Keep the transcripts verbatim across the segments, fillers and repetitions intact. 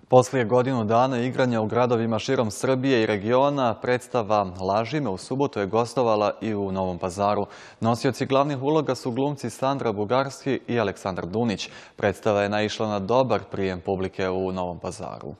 Poslije godinu dana igranja u gradovima širom Srbije i regiona, predstava Laži me u subotu je gostovala i u Novom Pazaru. Nosioci glavnih uloga su glumci Sandra Bugarski i Aleksandar Dunić. Predstava je naišla na dobar prijem publike u Novom Pazaru.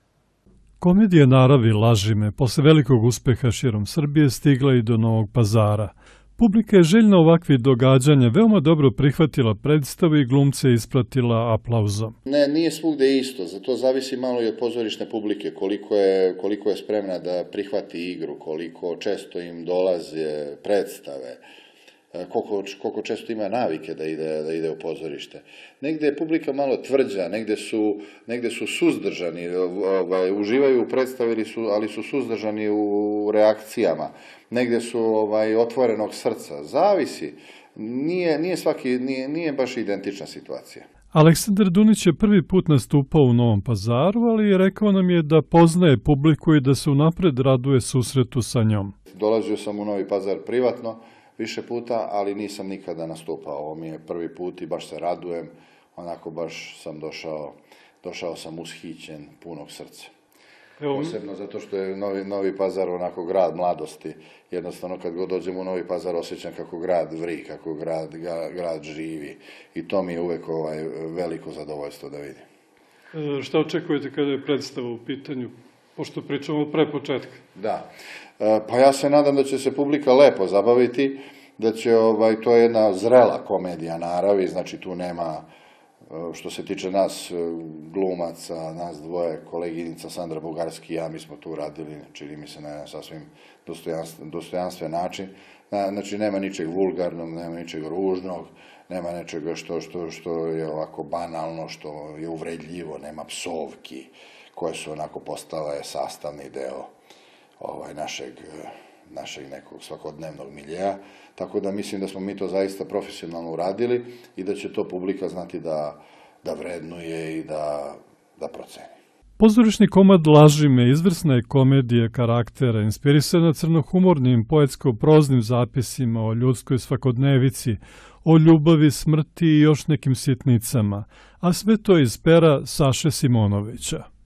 Komedija naravi Laži me posle velikog uspeha širom Srbije stigla i do Novog Pazara. Publika je željna ovakvih događanja veoma dobro prihvatila predstavu i glumce ispratila aplauzom. Ne, nije svugde isto, zato zavisi malo i od pozorišne publike, koliko je, koliko je spremna da prihvati igru, koliko često im dolaze predstave, koliko, koliko često ima navike da ide, da ide u pozorište. Negde je publika malo tvrđa, negde su, negde su suzdržani, ovaj, uživaju u predstavi, ali su suzdržani u reakcijama. Negde su ovaj, otvorenog srca. Zavisi. Nije, nije, svaki, nije, nije baš identična situacija. Aleksandar Dunić je prvi put nastupao u Novom Pazaru, ali rekao nam je da poznaje publiku i da se unapred raduje susretu sa njom. Dolazio sam u Novi Pazar privatno više puta, ali nisam nikada nastupao. Ovo mi je prvi put i baš se radujem. Onako baš sam došao, došao sam ushićen, punog srca. Posebno zato što je Novi, Novi Pazar onako grad mladosti. Jednostavno kad god dođem u Novi Pazar osjećam kako grad vri, kako grad, grad živi. I to mi je uvek ovaj, veliko zadovoljstvo da vidim. E, šta očekujete kada je predstava u pitanju? Pošto pričamo pre početka. Da. E, pa ja se nadam da će se publika lepo zabaviti, da će, ovaj, to je jedna zrela komedija naravi, znači tu nema, što se tiče nas glumaca, nas dvoje, koleginica Sandra Bugarski i ja, mi smo tu radili, čini mi se na jedan sasvim dostojanstven, dostojanstven način. Znači, nema ničeg vulgarnog, nema ničeg ružnog, nema nečega što, što, što je ovako banalno, što je uvredljivo, nema psovki, koje su onako postale sastavni deo ovaj, našeg, našeg nekog svakodnevnog miljeja. Tako da mislim da smo mi to zaista profesionalno uradili i da će to publika znati da, da vrednuje i da, da proceni. Pozorišni komad Laži me izvrsna je komedija karaktera, inspirisana crnohumornim poetsko-proznim zapisima o ljudskoj svakodnevici, o ljubavi, smrti i još nekim sitnicama, a sve to iz pera Saše Simonovića.